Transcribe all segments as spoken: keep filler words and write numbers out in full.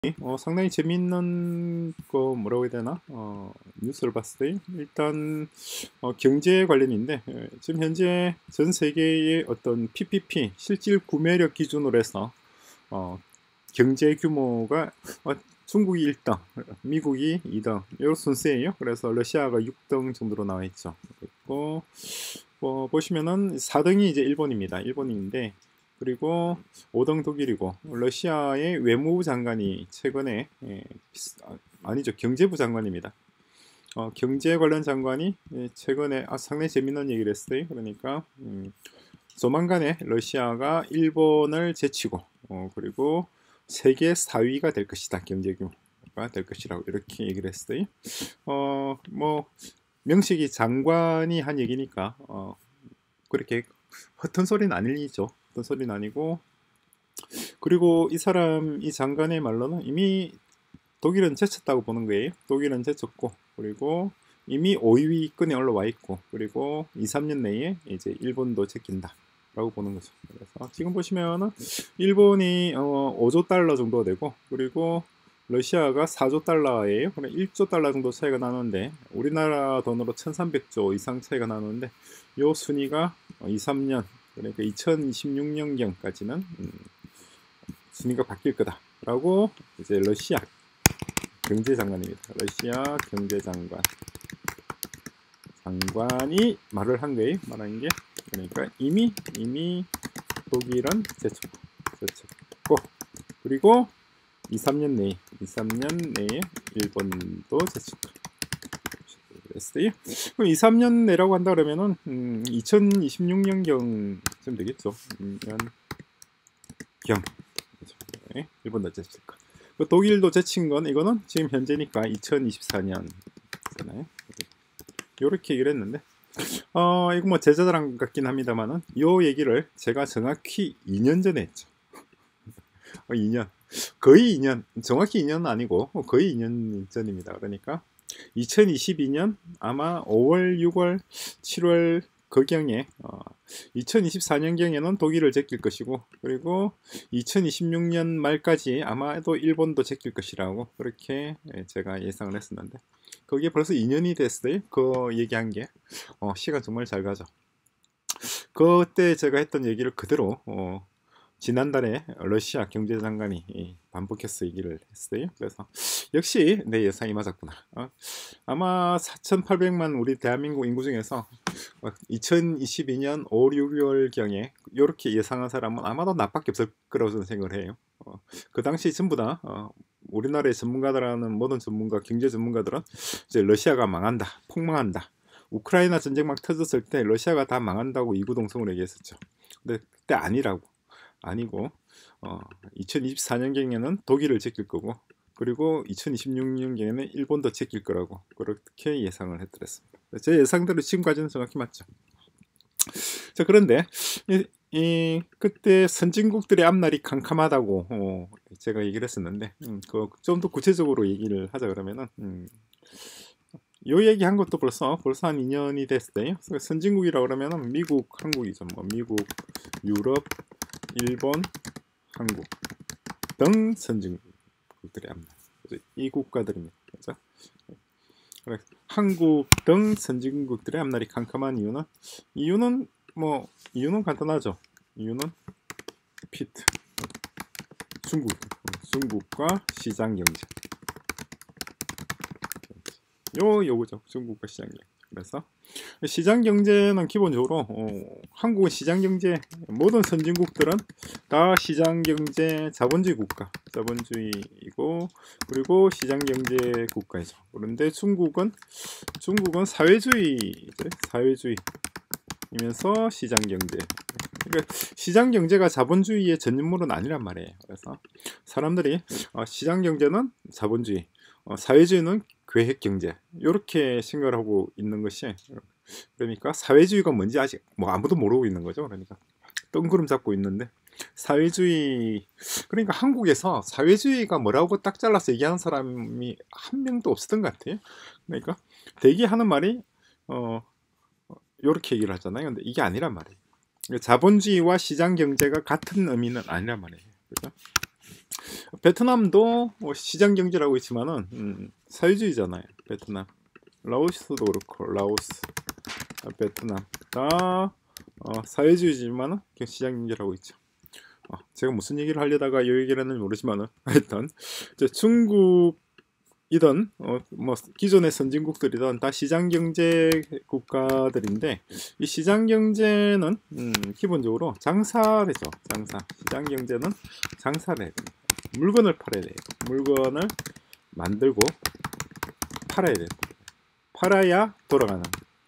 어, 상당히 재밌는 거 뭐라고 해야 되나? 어, 뉴스를 봤을 때 일단 어, 경제 관련인데 예, 지금 현재 전 세계의 어떤 피피피 실질 구매력 기준으로 해서 어, 경제 규모가 어, 중국이 일 등, 미국이 이 등 이런 순서예요. 그래서 러시아가 육 등 정도로 나와 있죠. 그리고 어, 보시면은 사 등이 이제 일본입니다. 일본인데 그리고 오 등 독일이고 러시아의 외무부 장관이 최근에 예, 아, 아니죠 경제부 장관입니다. 어, 경제 관련 장관이 예, 최근에 아, 상당히 재밌는 얘기를 했어요. 그러니까 음, 조만간에 러시아가 일본을 제치고 어, 그리고 세계 사 위가 될 것이다. 경제 규모가 될 것이라고 이렇게 얘기를 했어요. 어, 뭐 명식이 장관이 한 얘기니까 어, 그렇게 허튼 소리는 아니죠. 허튼 소리는 아니고 그리고 이 사람 이 장관의 말로는 이미 독일은 제쳤다고 보는 거예요. 독일은 제쳤고 그리고 이미 오 위권에 올라와 있고 그리고 이, 삼 년 내에 이제 일본도 제낀다. 라고 보는 거죠. 그래서 지금 보시면은 일본이 어, 오조 달러 정도 되고 그리고 러시아가 사조 달러예요. 그럼 일조 달러 정도 차이가 나는데 우리나라 돈으로 천삼백조 이상 차이가 나는데 요 순위가 이, 삼 년 그러니까 이천이십육 년경까지는 음, 순위가 바뀔 거다라고 이제 러시아 경제장관입니다. 러시아 경제장관 장관이 말을 한 거예요. 말한 게 그러니까 이미 이미 독일은 제쳤고 제쳤고 그리고 이, 삼 년 내에 이, 삼 년 내에 일본도 제쳤고 그랬어요. 그럼 이, 삼 년 내라고 한다 그러면은 음, 이천이십육 년경쯤 되겠죠. 음, 경 네, 일본도 제칠 거. 독일도 제친 건 이거는 지금 현재니까 이천이십사 년잖아요. 이렇게 얘기를 했는데 어 이거 뭐 제자랑 같긴 합니다만은 요 얘기를 제가 정확히 이 년 전에 했죠. 어, 이 년 거의 이 년 정확히 이 년은 아니고 거의 이 년 전입니다. 그러니까 이천이십이 년 아마 오월, 유월, 칠월 그경에 어, 이천이십사 년경에는 독일을 제낄 것이고 그리고 이천이십육 년 말까지 아마도 일본도 제낄 것이라고 그렇게 제가 예상을 했었는데 그게 벌써 이 년이 됐어요. 그 얘기한 게 어, 시간 정말 잘 가죠. 그때 제가 했던 얘기를 그대로 어, 지난달에 러시아 경제장관이 반복해서 얘기를 했어요. 그래서 역시 내 예상이 맞았구나. 어? 아마 사천팔백만 우리 대한민국 인구 중에서 이천이십이 년 오, 유월경에 이렇게 예상한 사람은 아마도 나밖에 없을 거라고 저는 생각을 해요. 어, 그 당시 전부 다 어, 우리나라의 전문가들하는 모든 전문가, 경제 전문가들은 이제 러시아가 망한다, 폭망한다. 우크라이나 전쟁 막 터졌을 때 러시아가 다 망한다고 이구동성으로 얘기했었죠. 근데 그때 아니라고. 아니고 어, 이천이십사 년경에는 독일을 제낄 거고 그리고 이천이십육 년경에는 일본도 제낄 거라고 그렇게 예상을 해드렸습니다. 제 예상대로 지금까지는 정확히 맞죠. 자 그런데 이, 이 그때 선진국들의 앞날이 캄캄하다고 어, 제가 얘기를 했었는데 음, 그 좀 더 구체적으로 얘기를 하자 그러면은 음, 요 얘기 한 것도 벌써 벌써 한 이 년이 됐어요. 선진국이라 그러면은 미국, 한국이죠. 뭐 미국, 유럽, 일본, 한국 등 선진국들의 앞날 이 국가들입니다. 그렇죠? 한국 등 선진국들의 앞날이 캄캄한 이유는 이유는 뭐 이유는 간단하죠. 이유는 피트 중국 중국과 시장 경제 요 요거죠. 중국과 시장 경제. 그래서 시장 경제는 기본적으로 어, 한국은 시장 경제 모든 선진국들은 다 시장 경제 자본주의 국가 자본주의이고 그리고 시장 경제 국가이죠. 그런데 중국은 중국은 사회주의 사회주의이면서 시장 경제 그러니까 시장 경제가 자본주의의 전유물은 아니란 말이에요. 그래서 사람들이 어, 시장 경제는 자본주의 어, 사회주의는 계획 경제 이렇게 생각을 하고 있는 것이 그러니까 사회주의가 뭔지 아직 뭐 아무도 모르고 있는 거죠. 그러니까 뜬구름 잡고 있는데 사회주의 그러니까 한국에서 사회주의가 뭐라고 딱 잘라서 얘기하는 사람이 한 명도 없었던 것 같아요. 그러니까 대개 하는 말이 어 이렇게 얘기를 하잖아요. 근데 이게 아니란 말이에요. 자본주의와 시장 경제가 같은 의미는 아니란 말이에요. 그죠? 베트남도 뭐 시장 경제라고 있지만은 음, 사회주의잖아요. 베트남, 라오스도 그렇고 라오스, 아, 베트남 다 어, 사회주의지만은 시장 경제라고 있죠. 어, 제가 무슨 얘기를 하려다가 이 얘기를 했는지 모르지만은 하여튼 이제 중국이던 어, 뭐 기존의 선진국들이던 다 시장 경제 국가들인데 이 시장 경제는 음, 기본적으로 장사래죠. 장사. 시장 경제는 장사를 해야 됩니다. 물건을 팔아야 돼요. 물건을 만들고 팔아야 돼요. 팔아야 돌아가는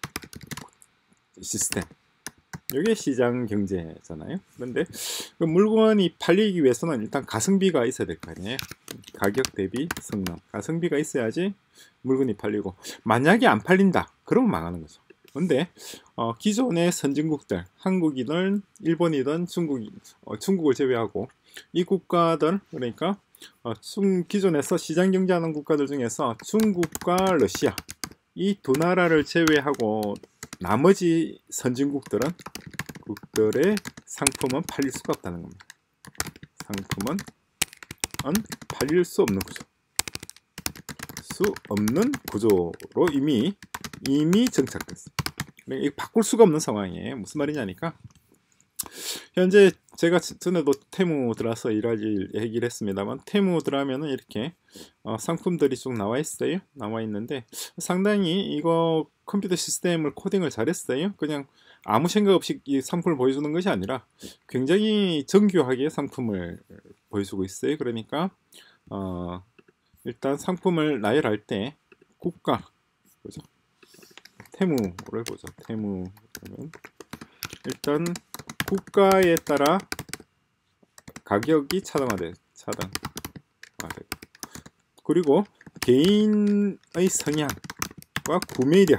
시스템. 이게 시장 경제잖아요. 그런데 그 물건이 팔리기 위해서는 일단 가성비가 있어야 될 거 아니에요. 가격 대비 성능. 가성비가 있어야지 물건이 팔리고, 만약에 안 팔린다 그러면 망하는 거죠. 근데 어, 기존의 선진국들, 한국이든 일본이든 중국, 어, 중국을 제외하고 이 국가들, 그러니까 어, 중, 기존에서 시장 경제하는 국가들 중에서 중국과 러시아 이 두 나라를 제외하고 나머지 선진국들은 국들의 상품은 팔릴 수가 없다는 겁니다. 상품은 팔릴 수 없는 구조. 수 없는 구조로 이미 이미 정착됐습니다. 이거 바꿀 수가 없는 상황이에요. 무슨 말이냐니까, 현재 제가 전에도 테무 들어서 일하지 얘기를 했습니다만, 테무 들어가면은 이렇게 어, 상품들이 쭉 나와 있어요. 나와 있는데 상당히 이거 컴퓨터 시스템을 코딩을 잘했어요. 그냥 아무 생각 없이 이 상품을 보여주는 것이 아니라 굉장히 정교하게 상품을 보여주고 있어요. 그러니까 어, 일단 상품을 나열할 때 국가, 그죠? 테무를 보죠. 테무 그러면 일단 국가에 따라 가격이 차등화돼, 차등화되고, 그리고 개인의 성향과 구매력에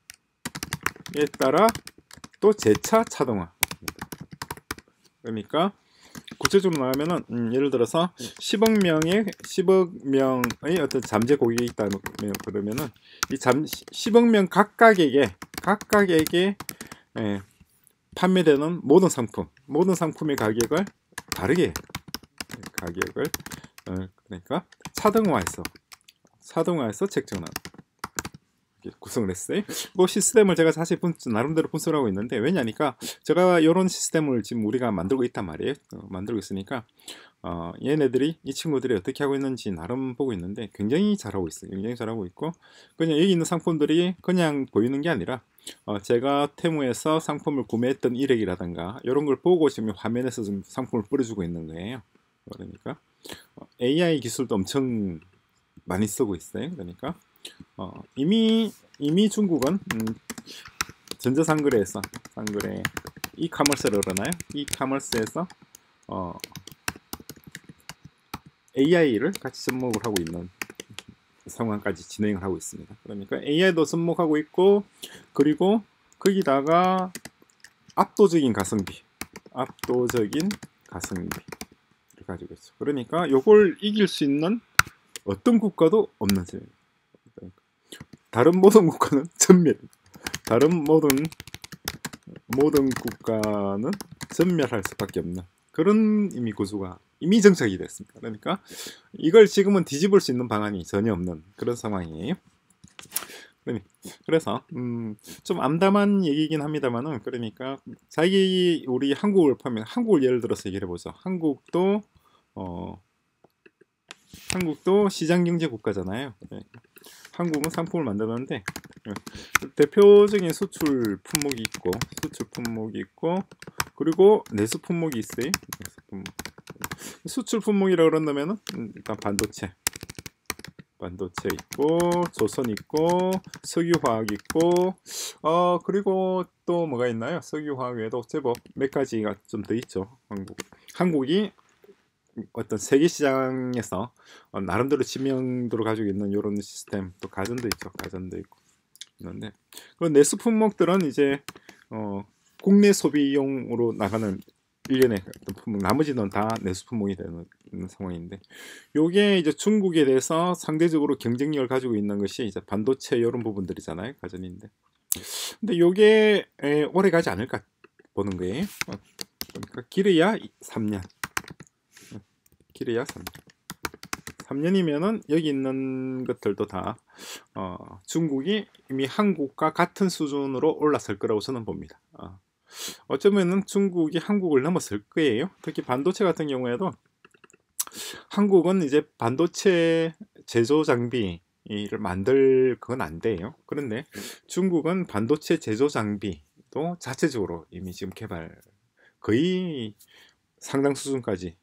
따라 또 재차 차등화. 그러니까 구체적으로 나가면은 음, 예를 들어서 십억 명의 십억 명의 어떤 잠재 고객이 있다 그러면은 이 잠 십억 명 각각에게 각각에게 예, 판매되는 모든 상품, 모든 상품의 가격을 다르게 가격을 어, 그러니까 차등화해서 차등화해서 책정한 구성을 했어요. 뭐 시스템을 제가 사실 분, 나름대로 분석을 하고 있는데, 왜냐니까 제가 이런 시스템을 지금 우리가 만들고 있단 말이에요. 어, 만들고 있으니까 어, 얘네들이 이 친구들이 어떻게 하고 있는지 나름 보고 있는데 굉장히 잘하고 있어요. 굉장히 잘하고 있고, 그냥 여기 있는 상품들이 그냥 보이는 게 아니라 어, 제가 테무에서 상품을 구매했던 이력이라든가 이런 걸 보고 지금 화면에서 좀 상품을 뿌려주고 있는 거예요. 그러니까 어, 에이아이 기술도 엄청 많이 쓰고 있어요. 그러니까 어, 이미 이미 중국은 음, 전자상거래에서 상거래 이카머스를 그러나요? 이카머스에서 어, 에이아이를 같이 접목을 하고 있는 상황까지 진행을 하고 있습니다. 그러니까 에이아이도 접목하고 있고, 그리고 거기다가 압도적인 가성비, 압도적인 가성비를 가지고 있죠. 그러니까 요걸 이길 수 있는 어떤 국가도 없는 셈입니다. 다른 모든 국가는 전멸, 다른 모든 모든 국가는 전멸할 수밖에 없는 그런 이미 구조가 이미 정착이 됐습니다. 그러니까 이걸 지금은 뒤집을 수 있는 방안이 전혀 없는 그런 상황이에요. 그래서 음, 좀 암담한 얘기긴 합니다만은, 그러니까 자기 우리 한국을 보면, 한국을 예를 들어서 얘기를 해보죠. 한국도 어, 한국도 시장 경제 국가잖아요. 한국은 상품을 만드는데 대표적인 수출 품목이 있고, 수출 품목이 있고, 그리고 내수 품목이 있어요. 내수 품목. 수출 품목이라 그런다면은 일단 반도체, 반도체 있고, 조선 있고, 석유화학 있고, 어 그리고 또 뭐가 있나요? 석유화학 외에도 제법 몇 가지가 좀 더 있죠. 한국 한국이 어떤 세계 시장에서 어, 나름대로知名도를 가지고 있는 이런 시스템, 또 가전도 있죠. 가전도 있고 있는데, 그 내수 품목들은 이제 어, 국내 소비용으로 나가는 일련의 어떤 품목, 나머지는 다 내수 품목이 되는 상황인데, 요게 이제 중국에 대해서 상대적으로 경쟁력을 가지고 있는 것이 이제 반도체 이런 부분들이잖아요. 가전인데, 근데 요게 에, 오래 가지 않을까 보는 거예요. 어, 그러니까 길어야 삼 년. 길어야 삼 년. 삼 년이면은 여기 있는 것들도 다 어, 중국이 이미 한국과 같은 수준으로 올라설 거라고 저는 봅니다. 어. 어쩌면은 중국이 한국을 넘어설 거예요. 특히 반도체 같은 경우에도 한국은 이제 반도체 제조 장비를 만들 그건 안 돼요. 그런데 중국은 반도체 제조 장비도 자체적으로 이미 지금 개발 거의 상당 수준까지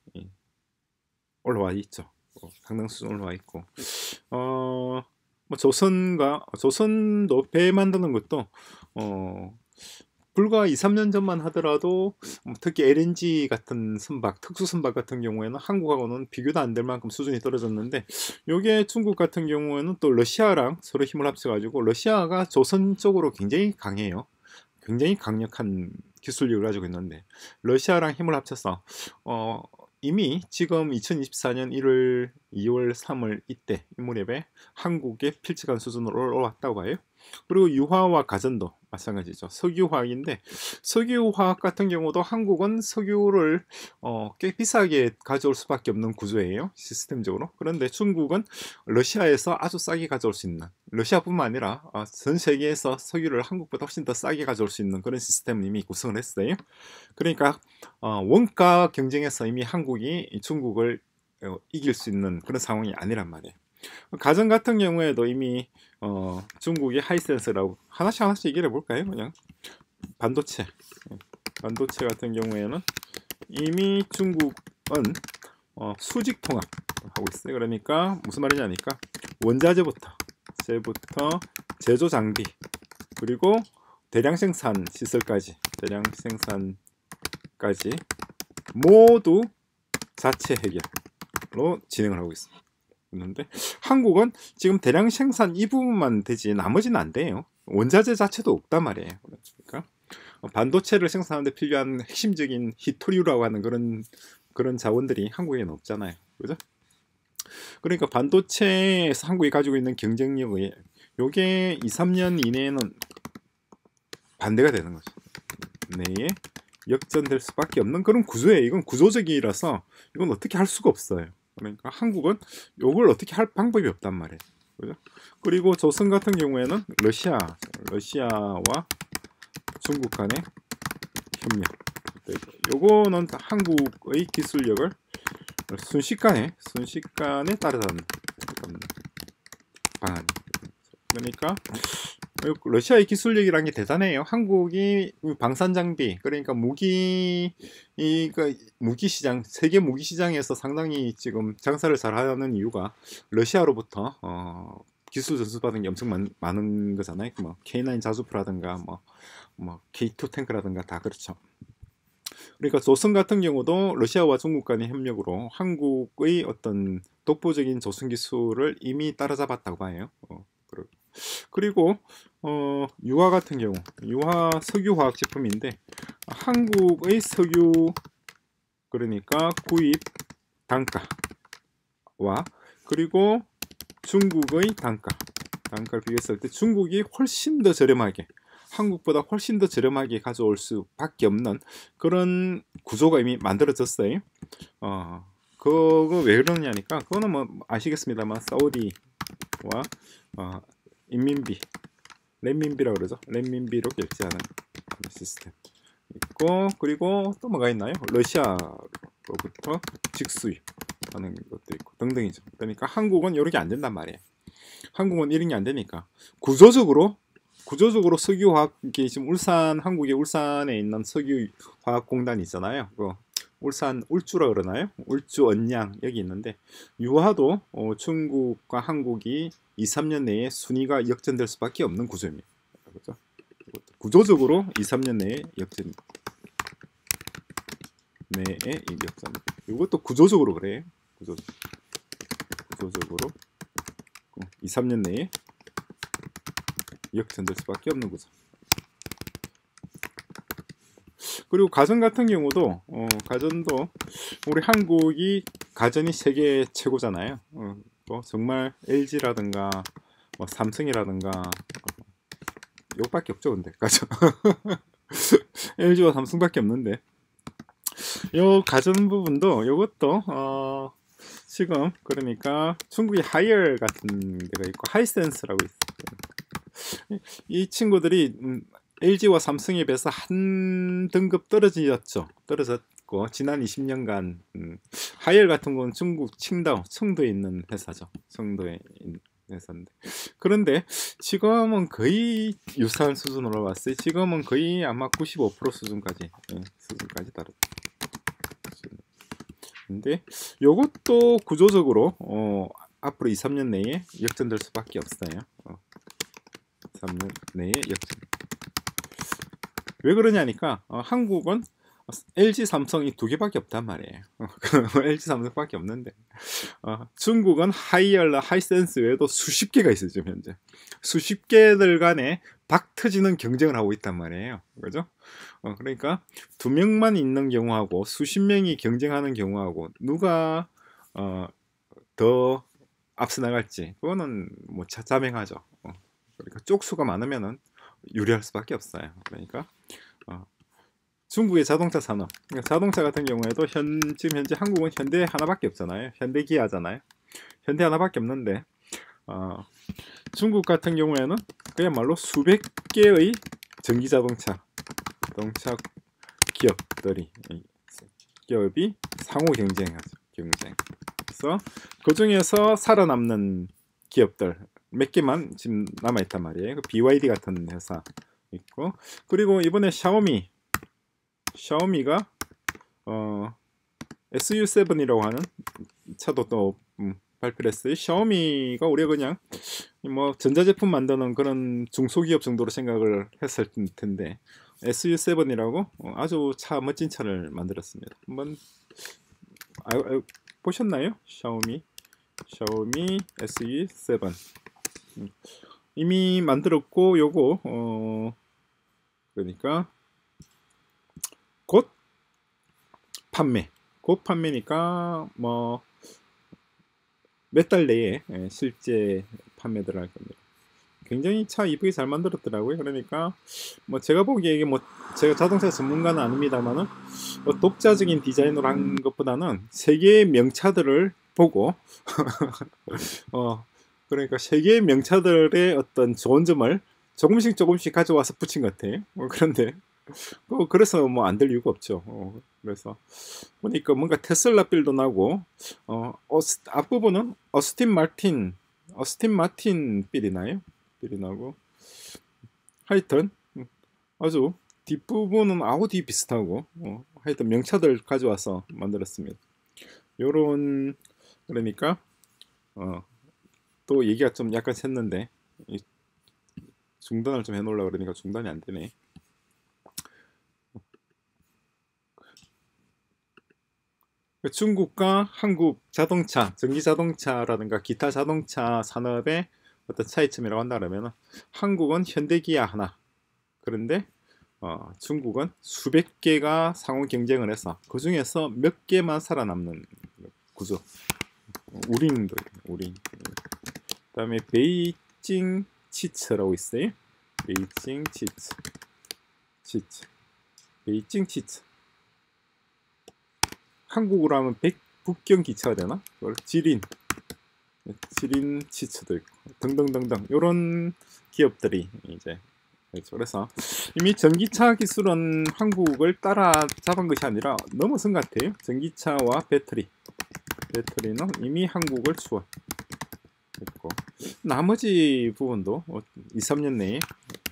올라와 있죠. 상당 수준 올라와 있고, 어, 뭐 조선과 조선도 배 만드는 것도 어, 불과 이, 삼 년 전만 하더라도 특히 엘엔지 같은 선박, 특수 선박 같은 경우에는 한국하고는 비교도 안 될 만큼 수준이 떨어졌는데, 요게 중국 같은 경우에는 또 러시아랑 서로 힘을 합쳐가지고 러시아가 조선 쪽으로 굉장히 강해요. 굉장히 강력한 기술력을 가지고 있는데 러시아랑 힘을 합쳐서 어, 이미 지금 이천이십사 년 일월, 이월, 삼월 이때 이 무렵에 한국의 필적한 수준으로 올라왔다고 봐요. 그리고 유화와 가전도 마찬가지죠. 석유화학인데 석유화학 같은 경우도 한국은 석유를 어, 꽤 비싸게 가져올 수밖에 없는 구조예요. 시스템적으로. 그런데 중국은 러시아에서 아주 싸게 가져올 수 있는, 러시아뿐만 아니라 어, 전 세계에서 석유를 한국보다 훨씬 더 싸게 가져올 수 있는 그런 시스템을 이미 구성을 했어요. 그러니까 어, 원가 경쟁에서 이미 한국이 중국을 어, 이길 수 있는 그런 상황이 아니란 말이에요. 가전 같은 경우에도 이미 어, 중국이 하이센스라고 하나씩 하나씩 얘기를 해볼까요? 그냥 반도체 반도체 같은 경우에는 이미 중국은 어, 수직 통합하고 있어요. 그러니까 무슨 말이냐니까 원자재부터 재부터 제조 장비 그리고 대량 생산 시설까지 대량 생산까지 모두 자체 해결로 진행을 하고 있습니다. 있는데 한국은 지금 대량 생산 이 부분만 되지 나머지는 안 돼요. 원자재 자체도 없단 말이에요. 그러니까 반도체를 생산하는데 필요한 핵심적인 히토류라고 하는 그런 그런 자원들이 한국에는 없잖아요. 그죠? 그러니까 반도체에서 한국이 가지고 있는 경쟁력이 요게 이, 삼 년 이내에는 반대가 되는 거죠. 내에 역전될 수밖에 없는 그런 구조예요. 이건 구조적이라서 이건 어떻게 할 수가 없어요. 그러니까 한국은 이걸 어떻게 할 방법이 없단 말이에요. 그죠? 그리고 조선 같은 경우에는 러시아, 러시아와 중국 간의 협력. 요거는 한국의 기술력을 순식간에 순식간에 따라잡는 방안. 그러니까 러시아의 기술력이라는 게 대단해요. 한국이 방산 장비, 그러니까 무기, 이 무기 시장, 세계 무기 시장에서 상당히 지금 장사를 잘하는 이유가 러시아로부터 어, 기술 전수받은 게 엄청 많, 많은 거잖아요. 뭐 케이 나인 자주포라든가 뭐, 뭐 케이 투 탱크라든가 다 그렇죠. 그러니까 조선 같은 경우도 러시아와 중국 간의 협력으로 한국의 어떤 독보적인 조선 기술을 이미 따라잡았다고 봐요. 어, 그리고 어, 유화 같은 경우 유화 석유화학 제품인데 한국의 석유 그러니까 구입 단가와 그리고 중국의 단가 단가를 비교했을 때 중국이 훨씬 더 저렴하게 한국보다 훨씬 더 저렴하게 가져올 수밖에 없는 그런 구조가 이미 만들어졌어요. 어, 그거 왜 그러냐니까 그거는 뭐 아시겠습니다만 사우디와 어, 인민비, 렌민비라고 그러죠. 렌민비로 결제하는 시스템 있고, 그리고 또 뭐가 있나요? 러시아로부터 직수입하는 것도 있고 등등이죠. 그러니까 한국은 이렇게 안 된단 말이에요. 한국은 이런 게 안 되니까 구조적으로 구조적으로 석유화학이 지금 울산 한국의 울산에 있는 석유화학공단이 있잖아요. 그 울산 울주라 그러나요? 울주 언양 여기 있는데 유화도 어, 중국과 한국이 이, 삼 년 내에 순위가 역전될 수밖에 없는 구조입니다. 그렇죠? 구조적으로 이, 삼 년 내에 역전 내에 역전. 이것도 구조적으로 그래요. 구조 구조적으로 이, 삼 년 내에 역전될 수밖에 없는 구조. 그리고 가전 같은 경우도 어, 가전도 우리 한국이 가전이 세계 최고잖아요. 어, 뭐 정말 엘지라든가 뭐 삼성이라든가 어, 요밖에 없죠, 근데 가전. 엘지와 삼성밖에 없는데 요 가전 부분도 요것도 어, 지금 그러니까 중국이 하이얼 같은 데가 있고 하이센스라고 있어요. 이 친구들이 음, 엘지와 삼성에 비해서 한 등급 떨어졌죠. 떨어졌고 지난 이십 년간 음, 하이얼 같은 건 중국 칭다오, 청도에 있는 회사죠. 청도에 있는 회사인데 그런데 지금은 거의 유사한 수준으로 왔어요. 지금은 거의 아마 구십오 퍼센트 수준까지 예, 수준까지 다르다. 근데 요것도 구조적으로 어, 앞으로 이, 삼 년 내에 역전될 수밖에 없어요. 어, 삼 년 내에 역전. 왜 그러냐니까 어, 한국은 엘지, 삼성이 두 개밖에 없단 말이에요. 어, 엘지, 삼성밖에 없는데 어, 중국은 하이얼라, 하이센스 외에도 수십 개가 있어요. 지금 현재 수십 개들 간에 박 터지는 경쟁을 하고 있단 말이에요. 그죠? 어, 그러니까 두 명만 있는 경우하고 수십 명이 경쟁하는 경우하고 누가 어, 더 앞서 나갈지 그거는 뭐 자명하죠. 어, 그러니까 쪽수가 많으면은 유리할 수밖에 없어요. 그러니까 어, 중국의 자동차 산업, 그러니까 자동차 같은 경우에도 현, 지금 현재 한국은 현대 하나밖에 없잖아요. 현대 기아잖아요. 현대 하나밖에 없는데 어, 중국 같은 경우에는 그야말로 수백 개의 전기 자동차 자동차 기업들이 기업이 상호 경쟁하죠. 경쟁. 그래서 그 중에서 살아남는 기업들 몇 개만 지금 남아 있단 말이에요. 그 비와이디 같은 회사 있고 그리고 이번에 샤오미 샤오미가 어, 에스유 세븐이라고 하는 차도 또 음, 발표를 했어요. 샤오미가 우리가 그냥 뭐 전자제품 만드는 그런 중소기업 정도로 생각을 했을 텐데 에스유 세븐이라고 아주 차 멋진 차를 만들었습니다. 한번 아, 아, 보셨나요? 샤오미 샤오미 에스유 세븐 음, 이미 만들었고 요거 어, 그러니까 곧 판매 곧 판매니까 뭐 몇 달 내에 실제 판매 들어갈 겁니다. 굉장히 차 이쁘게 잘 만들었더라고요. 그러니까 뭐 제가 보기에 이게 뭐 제가 자동차 전문가는 아닙니다만은 뭐 독자적인 디자인으로 한 것보다는 세계의 명차들을 보고 어 그러니까 세계의 명차들의 어떤 좋은 점을 조금씩 조금씩 가져와서 붙인 것 같아요. 뭐 그런데 뭐 그래서 뭐 안 될 이유가 없죠. 어, 그래서 보니까 뭔가 테슬라 빌도 나고 어, 어스, 앞부분은 어스틴 마틴 어스틴 마틴 빌이 나요. 빌이 나고 하여튼 아주 뒷부분은 아우디 비슷하고 어, 하여튼 명차들 가져와서 만들었습니다. 요런 그러니까 어, 또 얘기가 좀 약간 샜는데 중단을 좀 해놓으려고 그러니까 중단이 안 되네. 중국과 한국 자동차, 전기 자동차라든가 기타 자동차 산업의 어떤 차이점이라고 한다 그러면 한국은 현대기아 하나, 그런데 어, 중국은 수백 개가 상호 경쟁을 해서 그 중에서 몇 개만 살아남는 구조. 우린도 우린. 그다음에 베이징 치츠라고 있어요. 베이징 치츠, 치츠, 베이징 치츠. 한국으로 하면 백북경 기차가 되나? 지린, 지린 치츠도 있고 등등등등 이런 기업들이 이제 그렇죠. 그래서 이미 전기차 기술은 한국을 따라잡은 것이 아니라 넘어선 것 같아요. 전기차와 배터리, 배터리는 이미 한국을 추월했고 나머지 부분도 이, 삼 년 내에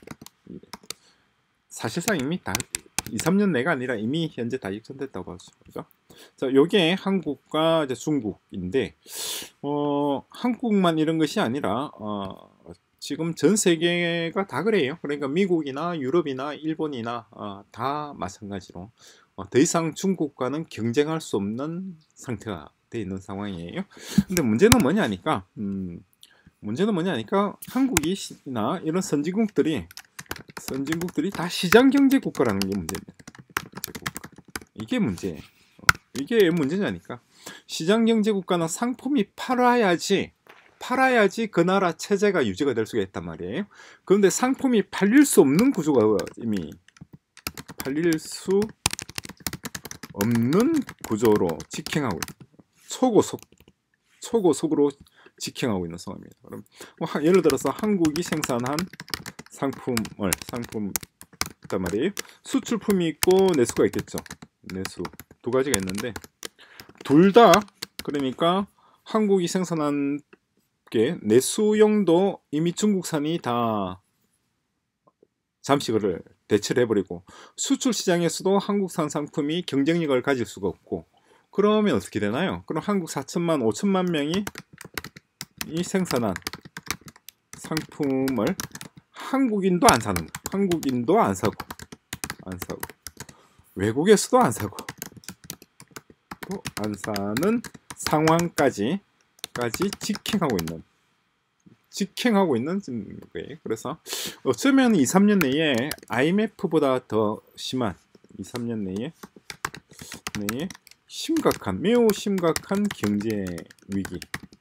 사실상 이미 다 이, 삼 년 내가 아니라 이미 현재 다 역전됐다고 하죠. 그죠? 자, 요게 한국과 이제 중국인데, 어, 한국만 이런 것이 아니라, 어, 지금 전 세계가 다 그래요. 그러니까 미국이나 유럽이나 일본이나 어, 다 마찬가지로 어, 더 이상 중국과는 경쟁할 수 없는 상태가 돼 있는 상황이에요. 근데 문제는 뭐냐니까, 음, 문제는 뭐냐니까 한국이나 이런 선진국들이 선진국들이 다 시장 경제 국가라는 게 문제입니다. 이게 문제예요. 이게 문제냐니까. 시장 경제 국가는 상품이 팔아야지 팔아야지 그 나라 체제가 유지가 될 수가 있단 말이에요. 그런데 상품이 팔릴 수 없는 구조가 이미 팔릴 수 없는 구조로 직행하고 있어요. 초고속 초고속으로 직행하고 있는 상황입니다. 그럼 뭐 예를 들어서 한국이 생산한 상품을 상품 단 말이에요. 수출품이 있고 내수가 있겠죠. 내수 두 가지가 있는데 둘 다 그러니까 한국이 생산한 게 내수용도 이미 중국산이 다 잠시 그를 대체를 해버리고 수출 시장에서도 한국산 상품이 경쟁력을 가질 수가 없고 그러면 어떻게 되나요? 그럼 한국 사천만 오천만 명이 이 생산한 상품을 한국인도 안 사는 거. 한국인도 안 사고 안 사고 외국에서도 안 사고 또 안 사는 상황까지 까지 직행하고 있는 직행하고 있는 거예요. 그래서 어쩌면 이, 삼 년 내에 아이엠에프보다 더 심한 이, 삼 년 내에 내에 심각한 매우 심각한 경제 위기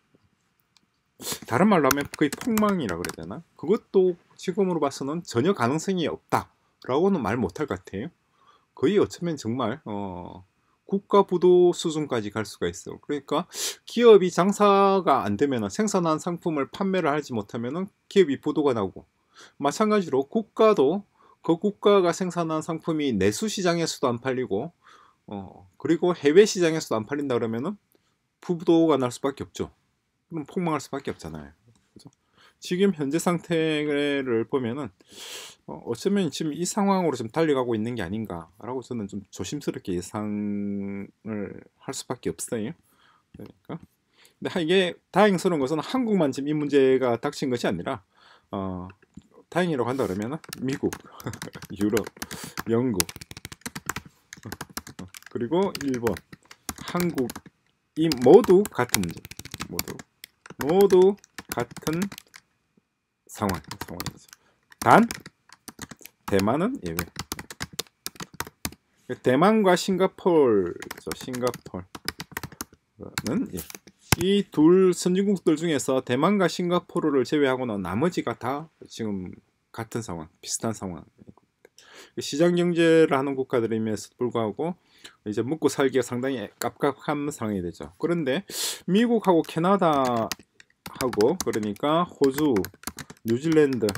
다른 말로 하면 거의 폭망이라 그래야 되나? 그것도 지금으로 봐서는 전혀 가능성이 없다 라고는 말 못할 것 같아요. 거의 어쩌면 정말 어, 국가 부도 수준까지 갈 수가 있어요. 그러니까 기업이 장사가 안 되면 생산한 상품을 판매를 하지 못하면 기업이 부도가 나고 마찬가지로 국가도 그 국가가 생산한 상품이 내수 시장에서도 안 팔리고 어, 그리고 해외 시장에서도 안 팔린다 그러면은 부도가 날 수밖에 없죠. 그럼 폭망할 수밖에 없잖아요. 그죠? 지금 현재 상태를 보면은 어, 어쩌면 지금 이 상황으로 좀 달려가고 있는 게 아닌가라고 저는 좀 조심스럽게 예상을 할 수밖에 없어요. 그러니까 근데 이게 다행스러운 것은 한국만 지금 이 문제가 닥친 것이 아니라 어, 다행이라고 한다 그러면 미국, 유럽, 영국 그리고 일본, 한국 이 모두 같은 문제, 모두 모두 같은 상황 상황이죠. 단 대만은 예외. 대만과 싱가포르죠. 싱가포르는 예. 이 둘 선진국들 중에서 대만과 싱가포르를 제외하고는 나머지가 다 지금 같은 상황, 비슷한 상황. 시장 경제를 하는 국가들임에도 불구하고 이제 먹고 살기가 상당히 깝깝한 상황이 되죠. 그런데 미국하고 캐나다하고 그러니까 호주, 뉴질랜드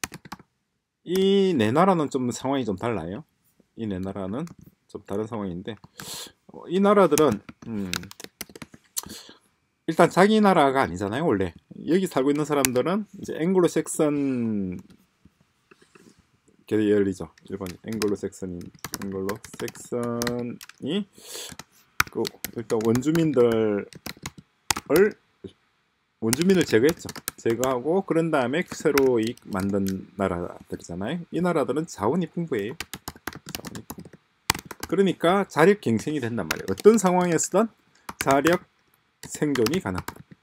이 네 나라는 좀 상황이 좀 달라요. 이 네 나라는 좀 다른 상황인데 어, 이 나라들은 음, 일단 자기 나라가 아니잖아요. 원래 여기 살고 있는 사람들은 이제 앵글로 섹선 계열이죠. 일본 앵글로 섹선이 앵글로 섹선이 그 일단 원주민들을 원주민을 제거했죠. 제거하고 그런 다음에 새로 이 만든 나라들이잖아요. 이 나라들은 자원이 풍부해요. 자원이 풍부. 그러니까 자력 갱생이 된단 말이에요. 어떤 상황에서든 자력 생존이 가능.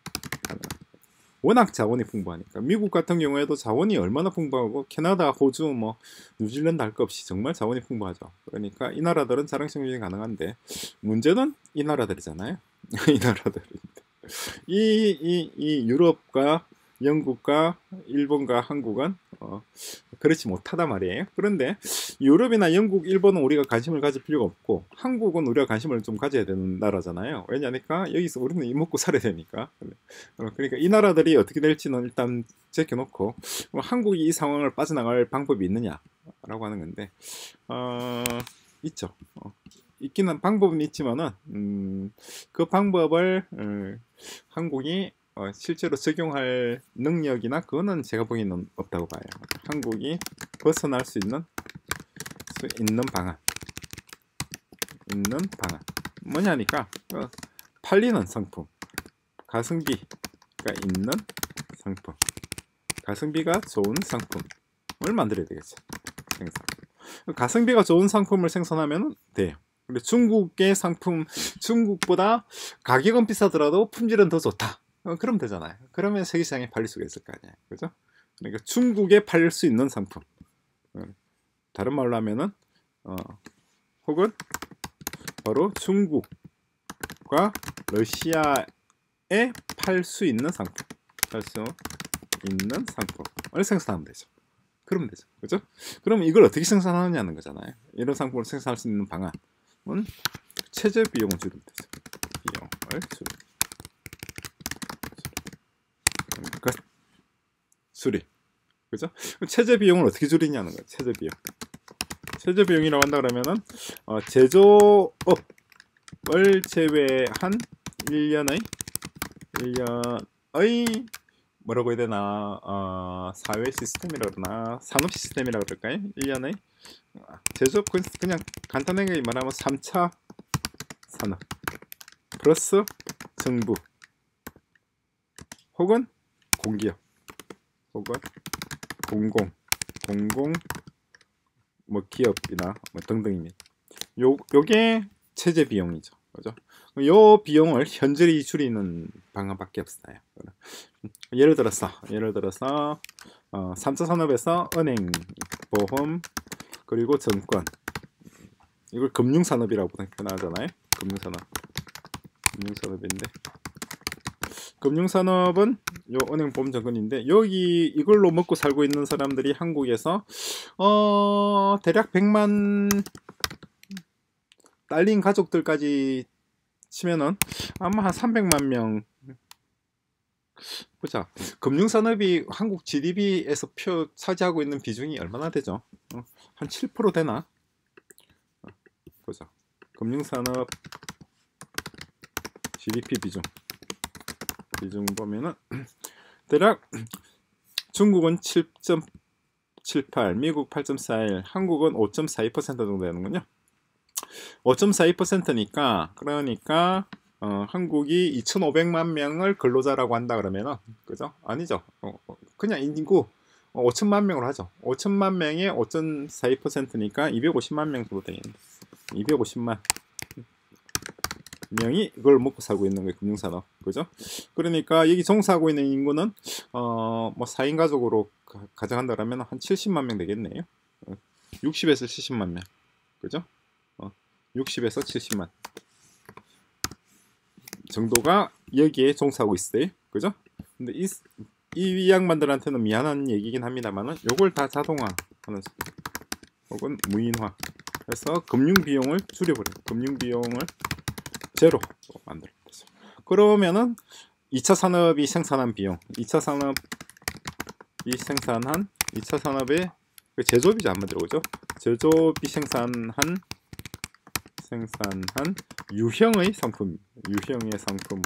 워낙 자원이 풍부하니까. 미국 같은 경우에도 자원이 얼마나 풍부하고 캐나다, 호주, 뭐 뉴질랜드 할 것 없이 정말 자원이 풍부하죠. 그러니까 이 나라들은 자력 생존이 가능한데 문제는 이 나라들이잖아요. 이 나라들인데 이, 이, 이 유럽과 영국과 일본과 한국은 어, 그렇지 못하단 말이에요. 그런데 유럽이나 영국, 일본은 우리가 관심을 가질 필요가 없고 한국은 우리가 관심을 좀 가져야 되는 나라잖아요. 왜냐니까 여기서 우리는 이 먹고 살아야 되니까. 그러니까 이 나라들이 어떻게 될지는 일단 제껴놓고 한국이 이 상황을 빠져나갈 방법이 있느냐라고 하는 건데 어, 있죠. 어. 있기는 방법은 있지만은 음, 그 방법을 음, 한국이 어, 실제로 적용할 능력이나 그거는 제가 보기에는 없다고 봐요. 한국이 벗어날 수 있는 수 있는 방안 있는 방안 뭐냐니까 어, 팔리는 상품 가성비가 있는 상품 가성비가 좋은 상품을 만들어야 되겠죠. 생산 가성비가 좋은 상품을 생산하면 돼요. 근데 중국의 상품 중국보다 가격은 비싸더라도 품질은 더 좋다. 어, 그럼 되잖아요. 그러면 세계 시장에 팔릴 수가 있을 거 아니에요. 그죠? 그러니까 중국에 팔릴 수 있는 상품. 어, 다른 말로 하면은 어, 혹은 바로 중국과 러시아에 팔 수 있는 상품. 팔 수 있는 상품을 생산하면 되죠. 그러면 되죠. 그죠? 그럼 이걸 어떻게 생산하느냐는 거잖아요. 이런 상품을 생산할 수 있는 방안은 최저 비용을 줄이면 되죠. 비용을 줄이면. 줄이. 그죠? 최저 비용을 어떻게 줄이냐는 거예요. 최저 비용. 최저 비용이라고 한다 그러면은 어, 제조업을 제외한 일 년의 일 년의 뭐라고 해야 되나 어, 사회 시스템이라 그러나 산업 시스템이라 그럴까요? 일 년의 제조업 그냥 간단하게 말하면 삼 차 산업 플러스 정부 혹은 공기업 혹은 공공 공공 뭐 기업이나 뭐 등등입니다. 요 요게 최저 비용이죠. 그죠? 요 비용을 현저히 줄이는 방안밖에 없어요. 예를 들어서 예를 들어서 어, 삼 차 산업에서 은행, 보험, 그리고 증권, 이걸 금융산업이라고 표현하잖아요. 금융산업, 금융산업인데 금융산업은 요 은행, 보험, 증권인데 여기 이걸로 먹고 살고 있는 사람들이 한국에서 어 대략 백만 딸린 가족들까지 치면은 아마 한 삼백만 명. 보자. 금융산업이 한국 지디피에서 표 차지하고 있는 비중이 얼마나 되죠? 어, 한 칠 퍼센트 되나? 어, 보자. 금융산업 지디피 비중. 비중 보면은 대략 중국은 칠 점 칠팔, 미국 팔 점 사일, 한국은 오 점 사이 퍼센트 정도 되는군요. 오 점 사이 퍼센트니까 그러니까 어, 한국이 이천오백만 명을 근로자라고 한다 그러면은 그죠? 아니죠. 어, 그냥 인구 어, 오천만 명으로 하죠. 오천만 명의 오 점 사이 퍼센트니까 이백오십만 명 정도 되겠네. 이백오십만 명이 이걸 먹고 살고 있는 거예요. 금융산업. 그죠? 그러니까 여기 종사하고 있는 인구는 어, 뭐 사 인 가족으로 가, 가정한다 그러면 한 칠십만 명 되겠네요. 어, 육십에서 칠십만 명. 그죠? 어, 육십에서 칠십만 정도가 여기에 종사하고 있어요. 그죠? 근데 이, 이 양반들한테는 미안한 얘기긴 합니다만은 요걸 다 자동화하는 혹은 무인화 해서 금융 비용을 줄여버려요. 금융 비용을 제로 만들어. 그러면은 이 차 산업이 생산한 비용, 이 차 산업이 생산한 이 차 산업의 제조업이죠 한마디로. 그죠? 제조업이 생산한 생산한 유형의 상품, 유형의 상품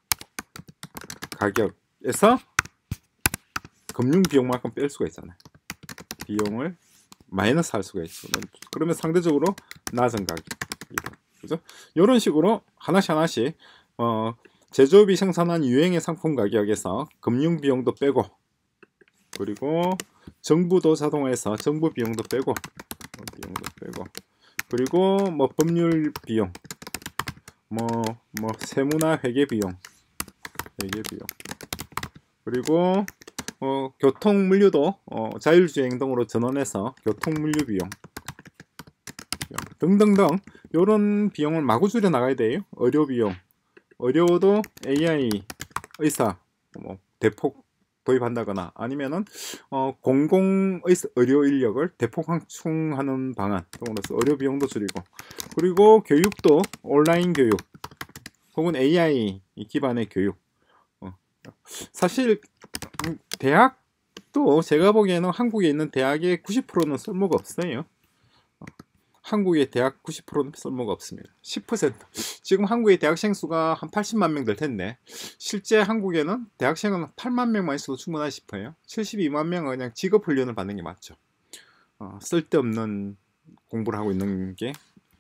가격에서 금융 비용만큼 뺄 수가 있잖아요. 비용을 마이너스 할 수가 있어. 그러면 상대적으로 낮은 가격. 그죠? 이런 식으로 하나씩 하나씩 어, 제조업이 생산한 유형의 상품 가격에서 금융 비용도 빼고, 그리고 정부도 자동화해서 정부 비용도 빼고, 비용도 빼고, 그리고 뭐 법률 비용, 뭐 뭐 세무나 회계 비용, 회계 비용, 그리고 어, 교통 물류도 어, 자율주행 등으로 전환해서 교통 물류 비용 등등등 이런 비용을 마구 줄여 나가야 돼요. 의료 비용, 의료도 에이아이 의사 뭐 대폭 도입한다거나 아니면은 어, 공공 의료 인력을 대폭 확충하는 방안 등으로서 의료 비용도 줄이고, 그리고 교육도 온라인 교육 혹은 에이아이 기반의 교육. 어, 사실 대학도 제가 보기에는 한국에 있는 대학의 구십 퍼센트는 쓸모가 없어요. 어, 한국의 대학 구십 퍼센트는 쓸모가 없습니다. 십 퍼센트. 지금 한국의 대학생 수가 한 팔십만 명 될 텐데 실제 한국에는 대학생은 팔만 명만 있어도 충분하다 싶어요. 칠십이만 명은 그냥 직업 훈련을 받는 게 맞죠. 어, 쓸데없는 공부를 하고 있는 게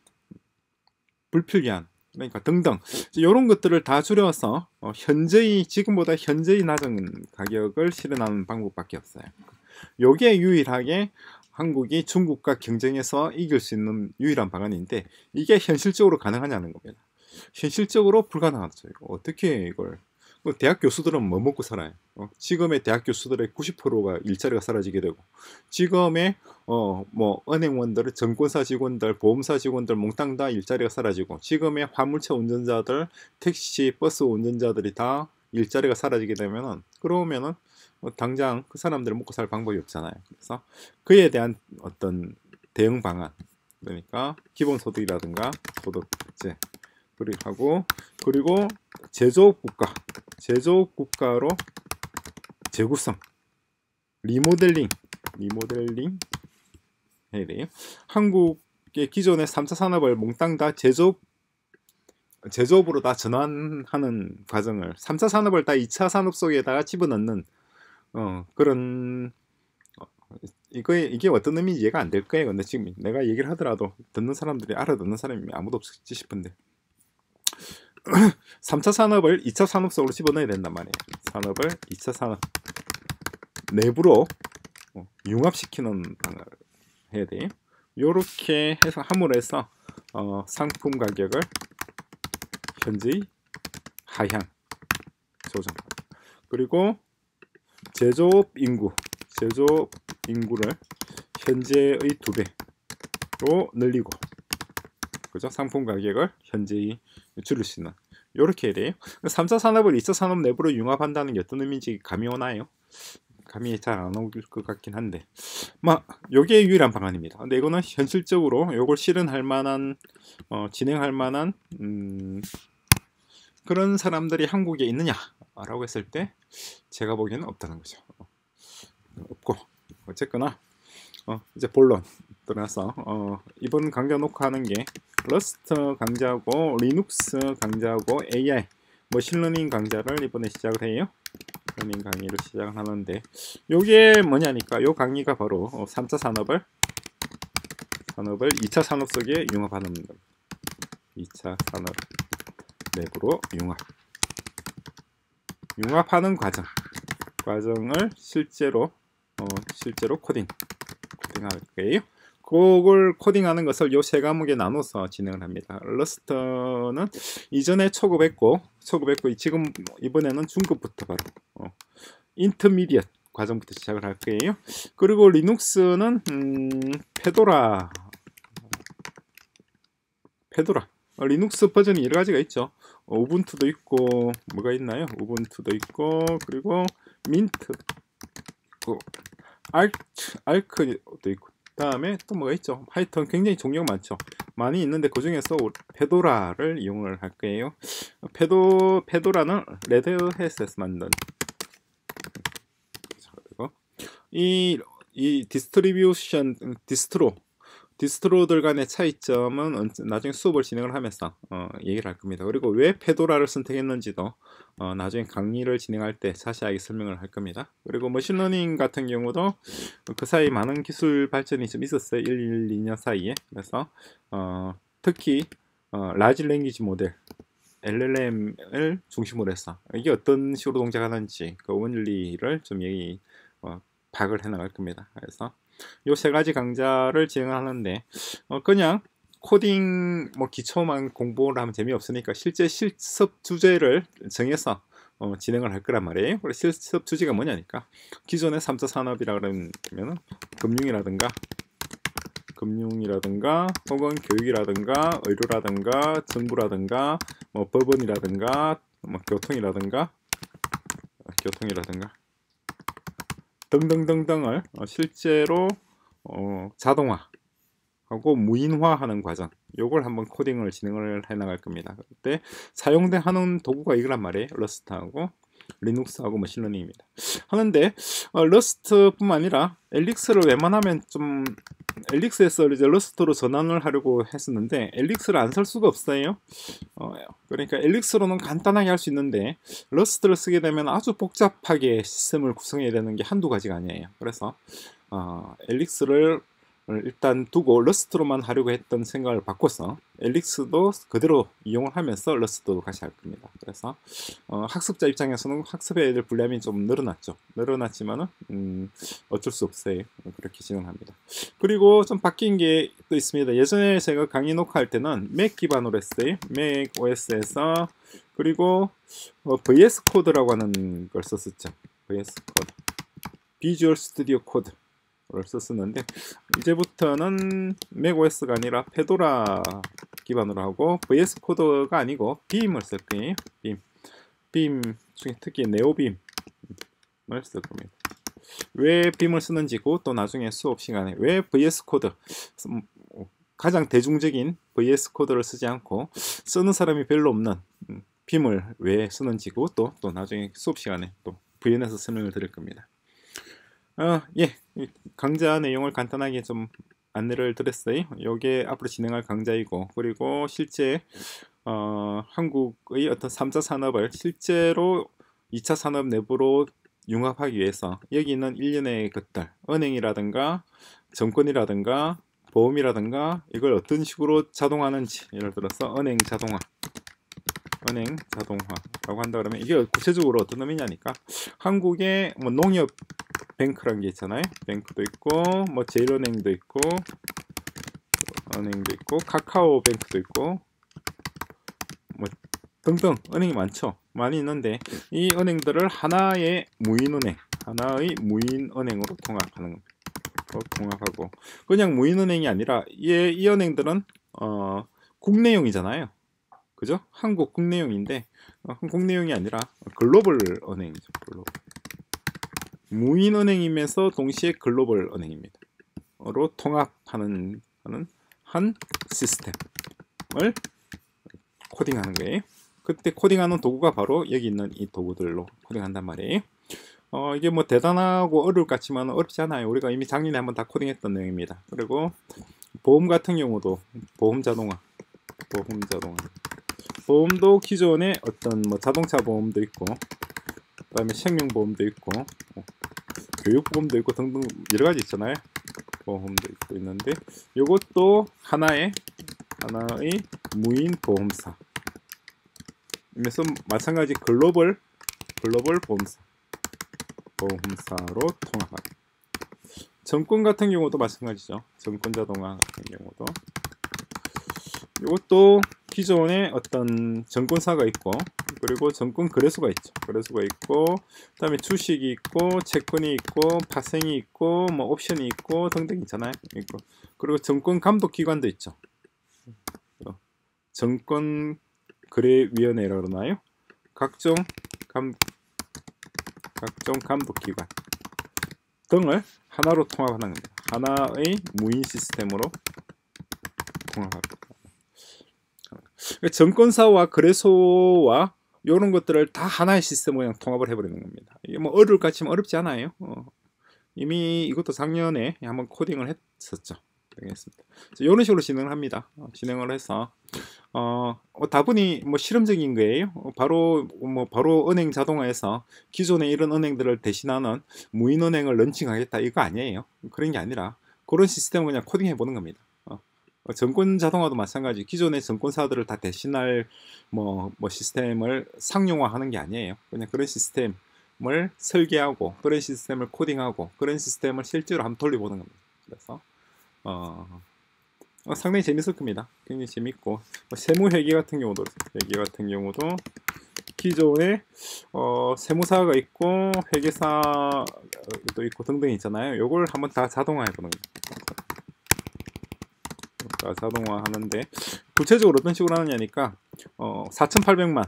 불필요한, 그러니까 등등 이런 것들을 다 줄여서 어, 현저히 지금보다 현저히 낮은 가격을 실현하는 방법밖에 없어요. 요게 유일하게 한국이 중국과 경쟁해서 이길 수 있는 유일한 방안인데 이게 현실적으로 가능하냐는 겁니다. 현실적으로 불가능하죠. 어떻게 이걸 대학 교수들은 뭐 먹고 살아요? 어, 지금의 대학 교수들의 구십 퍼센트가 일자리가 사라지게 되고, 지금의 어, 뭐 은행원들, 증권사 직원들, 보험사 직원들 몽땅 다 일자리가 사라지고, 지금의 화물차 운전자들, 택시, 버스 운전자들이 다 일자리가 사라지게 되면은 그러면은 어, 당장 그 사람들을 먹고 살 방법이 없잖아요. 그래서 그에 대한 어떤 대응 방안, 그러니까 기본소득이라든가 소득제 그리고 하고, 그리고 제조업 국가, 제조업 국가로 재구성, 리모델링 리모델링 해야 돼요. 한국의 기존의 삼 차 산업을 몽땅 다 제조업 제조업으로 다 전환하는 과정을, 삼 차 산업을 다 이 차 산업 속에다가 집어넣는 어, 그런 어, 이거에 이게 어떤 의미인지 이해가 안 될 거예요. 근데 지금 내가 얘기를 하더라도 듣는 사람들이 알아듣는 사람이 아무도 없을지 싶은데 삼 차 산업을 이 차 산업 속으로 집어넣어야 된단 말이에요. 산업을 이 차 산업 내부로 어, 융합시키는 방을 해야 돼요. 요렇게 해서 함으로 해서 어, 상품 가격을 현재의 하향 조정, 그리고 제조업 인구 제조업 인구를 현재의 두 배로 늘리고, 그죠? 상품 가격을 현재의 줄일 수 있는, 요렇게 해야 돼요. 삼 차 산업을 이 차 산업 내부로 융합한다는 게 어떤 의미인지 감이 오나요? 감이 잘 안 올 것 같긴 한데, 막 요게 유일한 방안입니다. 근데 이거는 현실적으로 요걸 실현할 만한 어, 진행할 만한 음, 그런 사람들이 한국에 있느냐 라고 했을 때 제가 보기에는 없다는 거죠. 어, 없고, 어쨌거나 어, 이제 본론 들어가서 어, 이번 강좌 녹화하는 게 러스트 강좌고 리눅스 강좌고 에이아이 머신러닝 강좌를 이번에 시작을 해요. 러닝 강의를 시작을 하는데, 요게 뭐냐니까 요 강의가 바로 삼 차 산업을 산업을 이 차 산업 속에 융합하는 겁니다. 이 차 산업 내부로 융합 융합하는 과정 과정을 실제로 어, 실제로 코딩 코딩할 거예요. 그걸 코딩하는 것을 요 세 과목에 나눠서 진행을 합니다. 러스트는 이전에 초급했고 초급했고 지금 이번에는 중급부터 바로 어, 인터미디엇 과정부터 시작을 할 거예요. 그리고 리눅스는 음, 페도라 페도라 어, 리눅스 버전이 여러 가지가 있죠. 어, 우분투도 있고 뭐가 있나요? 우분투도 있고, 그리고 민트 있고, 알크 알크도 있고, 다음에 또 뭐가 있죠? 하여튼 굉장히 종류가 많죠. 많이 있는데 그 중에서 페도라를 이용을 할 거예요. 페도 페도라는 레드햇에서 만든, 그리고 이 이 디스트리뷰션 디스트로 디스트로들 간의 차이점은 나중에 수업을 진행을 하면서 어, 얘기를 할 겁니다. 그리고 왜 페도라를 선택했는지도 어, 나중에 강의를 진행할 때 자세하게 설명을 할 겁니다. 그리고 머신러닝 같은 경우도 그 사이 많은 기술 발전이 좀 있었어요. 일, 이 년 사이에. 그래서 어, 특히 어, 라지 랭귀지 모델 엘엘엠을 중심으로 해서 이게 어떤 식으로 동작하는지 그 원리를 좀 얘기 어, 파악을 해 나갈 겁니다. 그래서 요 세 가지 강좌를 진행하는데 어, 그냥 코딩 뭐 기초만 공부를 하면 재미없으니까 실제 실습 주제를 정해서 어, 진행을 할 거란 말이에요. 그래서 실습 주제가 뭐냐니까 기존의 삼 차 산업이라 그러면 금융이라든가 금융이라든가 혹은 교육이라든가 의료라든가 정부라든가 뭐 법원이라든가 뭐 교통이라든가 교통이라든가 등등등등을 어, 실제로 어, 자동화하고 무인화하는 과정, 요걸 한번 코딩을 진행을 해 나갈 겁니다. 그때 사용되는 도구가 이거란 말이에요. 러스트하고 리눅스하고 머신러닝입니다. 하는데 어, 러스트뿐만 아니라 엘릭스를 웬만하면 좀 엘릭스에서 이제 러스트로 전환을 하려고 했었는데 엘릭스를 안 쓸 수가 없어요. 어, 그러니까 엘릭스로는 간단하게 할 수 있는데 러스트를 쓰게 되면 아주 복잡하게 시스템을 구성해야 되는 게 한두 가지가 아니에요. 그래서 어, 엘릭스를 일단 두고 러스트로만 하려고 했던 생각을 바꿔서 엘릭스도 그대로 이용을 하면서 러스트도 같이 할 겁니다. 그래서 어, 학습자 입장에서는 학습해야 될 분량이 좀 늘어났죠. 늘어났지만은 음, 어쩔 수 없어요. 그렇게 진행합니다. 그리고 좀 바뀐 게 또 있습니다. 예전에 제가 강의 녹화할 때는 맥 기반으로 했어요. 맥 오에스에서. 그리고 어, 브이에스 코드라고 하는 걸 썼었죠. 브이에스 코드, 비주얼 스튜디오 코드 를 썼었는데 이제부터는 맥오에스가 아니라 페도라 기반으로 하고 브이에스 코드가 아니고 빔을 쓸 거예요. 빔, 빔 중에 특히 네오빔을 쓸 겁니다. 왜 빔을 쓰는지 그것도 나중에 수업 시간에, 왜 브이에스 코드 가장 대중적인 브이에스 코드를 쓰지 않고 쓰는 사람이 별로 없는 빔을 왜 쓰는지 그것도 또 나중에 수업 시간에 또 브이엔에서 설명을 드릴 겁니다. 어, 예, 강좌 내용을 간단하게 좀 안내를 드렸어요. 요게 앞으로 진행할 강좌이고, 그리고 실제 어, 한국의 어떤 삼 차 산업을 실제로 이 차 산업 내부로 융합하기 위해서 여기 있는 일련의 것들, 은행이라든가 정권이라든가 보험이라든가 이걸 어떤 식으로 자동화하는지, 예를 들어서 은행 자동화, 은행 자동화라고 한다 그러면 이게 구체적으로 어떤 의미냐니까, 한국의 뭐 농협 뱅크라는 게 있잖아요. 뱅크도 있고 뭐 제일은행도 있고 은행도 있고 카카오뱅크도 있고 뭐 등등 은행이 많죠. 많이 있는데 이 은행들을 하나의 무인은행, 하나의 무인은행으로 통합하는 겁니다. 통합하고 그냥 무인은행이 아니라 이, 이 은행들은 어, 국내용이잖아요. 그죠? 한국 국내용인데 어, 국내용이 아니라 글로벌 은행이죠. 글로벌. 무인은행이면서 동시에 글로벌 은행입니다. 로 통합하는 하는 한 시스템을 코딩하는 거예요. 그때 코딩하는 도구가 바로 여기 있는 이 도구들로 코딩한단 말이에요. 어, 이게 뭐 대단하고 어려울 것 같지만 어렵지 않아요. 우리가 이미 작년에 한번 다 코딩했던 내용입니다. 그리고 보험 같은 경우도 보험 자동화, 보험 자동화. 보험도 기존에 어떤 뭐 자동차 보험도 있고, 그다음에 생명 보험도 있고, 어, 교육 보험도 있고 등등 여러 가지 있잖아요. 보험도 있고 있는데 이것도 하나의 하나의 무인 보험사. 그래서 마찬가지 글로벌 글로벌 보험사 보험사로 통합하는. 정권 같은 경우도 마찬가지죠. 정권 자동화 같은 경우도 이것도 기존에 어떤 정권사가 있고, 그리고 정권 거래소가 있죠. 거래소가 있고, 그다음에 주식이 있고, 채권이 있고, 파생이 있고, 뭐 옵션이 있고 등등 있잖아요. 있고. 그리고 정권 감독 기관도 있죠. 정권 거래위원회라고 그러나요? 각종 감 각종 감독 기관 등을 하나로 통합하는 겁니다. 하나의 무인 시스템으로 통합합니다. 정권사와 거래소와 이런 것들을 다 하나의 시스템으로 그냥 통합을 해버리는 겁니다. 이게 뭐 어려울 것 같지만 어렵지 않아요. 어, 이미 이것도 작년에 한번 코딩을 했었죠. 알겠습니다. 이런 식으로 진행을 합니다. 어, 진행을 해서 어, 어, 다분히 뭐 실험적인 거예요. 어, 바로 뭐 바로 은행 자동화해서 기존의 이런 은행들을 대신하는 무인 은행을 런칭하겠다 이거 아니에요. 그런 게 아니라 그런 시스템을 그냥 코딩해 보는 겁니다. 어, 정권 자동화도 마찬가지. 기존의 정권사들을 다 대신할 뭐, 뭐 시스템을 상용화하는 게 아니에요. 그냥 그런 시스템을 설계하고 그런 시스템을 코딩하고 그런 시스템을 실제로 한번 돌려보는 겁니다. 그래서 어, 어, 상당히 재밌을 겁니다. 굉장히 재밌고 뭐 세무회계 같은 경우도 회계 같은 경우도 기존에 어, 세무사가 있고 회계사도 있고 등등 있잖아요. 요걸 한번 다 자동화해 보는 거예요. 다 자동화하는데 구체적으로 어떤 식으로 하느냐니까 어, 사천팔백만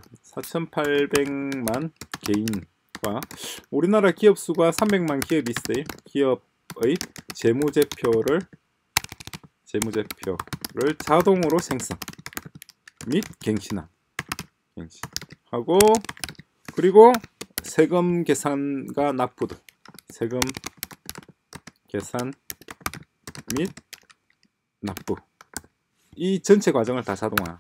개인과 우리나라 기업 수가 삼백만 기업이 있어요. 기업의 재무제표를 재무제표를 자동으로 생성 및 갱신한 갱신하고, 그리고 세금 계산과 납부도 세금 계산 및 납부 이 전체 과정을 다 자동화하는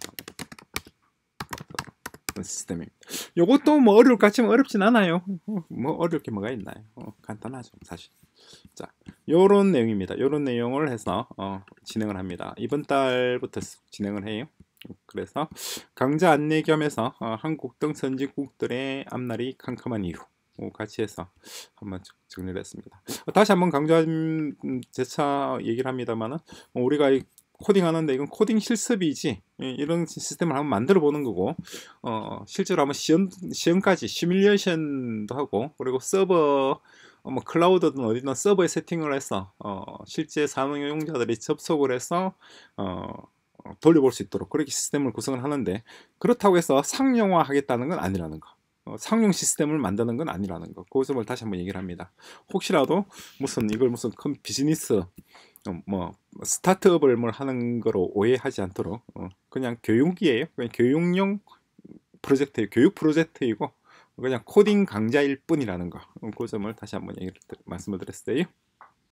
시스템입니다. 이것도 뭐 어려울 것 같지만 어렵진 않아요. 뭐 어려울 게 뭐가 있나요? 어, 간단하죠 사실. 자, 요런 내용입니다. 요런 내용을 해서 어, 진행을 합니다. 이번 달부터 진행을 해요. 그래서 강좌 안내 겸해서 어, 한국 등 선진국들의 앞날이 캄캄한 이유 같이 해서 한번 정리를 했습니다. 다시 한번 강좌 재차 얘기를 합니다만은 우리가 이 코딩하는데 이건 코딩 실습이지 이런 시스템을 한번 만들어 보는 거고, 어, 실제로 한번 시험, 시험까지 시뮬레이션도 하고, 그리고 서버 어, 뭐 클라우드든 어디든 서버에 세팅을 해서 어, 실제 사용자들이 접속을 해서 어, 돌려볼 수 있도록 그렇게 시스템을 구성을 하는데, 그렇다고 해서 상용화 하겠다는 건 아니라는 거, 어, 상용 시스템을 만드는 건 아니라는 거, 그 점을 다시 한번 얘기를 합니다. 혹시라도 무슨 이걸 무슨 큰 비즈니스 어, 뭐 스타트업을 뭘 하는 거로 오해하지 않도록 어, 그냥 교육이에요. 그냥 교육용 프로젝트, 교육 프로젝트이고 그냥 코딩 강자일 뿐이라는 거, 그 점을 다시 한번 얘기를, 말씀을 드렸어요.